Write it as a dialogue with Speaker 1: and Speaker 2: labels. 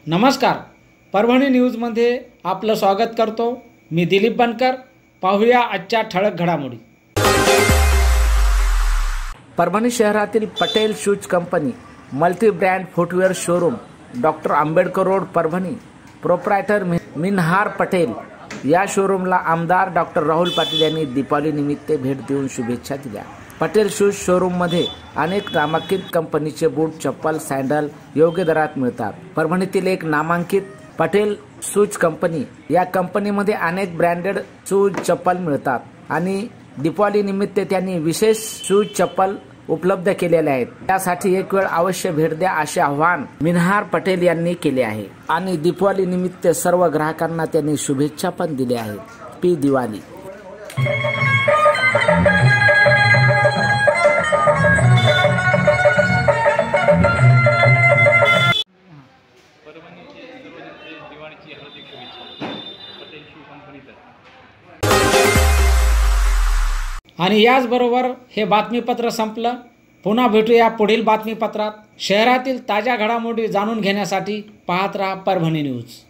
Speaker 1: नमस्कार, परभणी न्यूजमध्ये आपलं स्वागत करतो। मी दिलीप बनकर। पाहूया आजच्या ठळक घडामोडी।
Speaker 2: परभणी शहरातील Patel shoes company multi brand footwear showroom doctor Ambedkar road Parbhani proprietor Minhar Patel या शोरूमला आमदार डॉक्टर राहुल पाटील यांनी दीपावली निमित्त भेट देऊन शुभेच्छा दिल्या। पटेल शूज शोरूम मध्ये अनेक नामांकित कंपनीचे बूट, चप्पल, सॅन्डल योग्य दरात मिळतात। परभणीतील एक नामांकित पटेल शूज कंपनी या कंपनीमध्ये अनेक ब्रँडेड शूज, चप्पल मिळतात आणि दीपावली निमित्त त्यांनी विशेष शूज, चप्पल उपलब्ध केलेले आहेत। त्यासाठी एक वेळ अवश्य भेट द्या असे आवाहन मिनहार पटेल यांनी केले आहे आणि दीपावली निमित्त सर्व ग्राहकांना त्यांनी शुभेच्छा पण दिल्या आहेत। पी दिवाळी।
Speaker 1: आणि याचबरोबर हे बातमीपत्र संपलं। पुन्हा भेटूया पुढील बातमीपत्रात। शहरातील ताज्या घडामोडी जाणून घेण्यासाठी पाहत रहा परभणी न्यूज।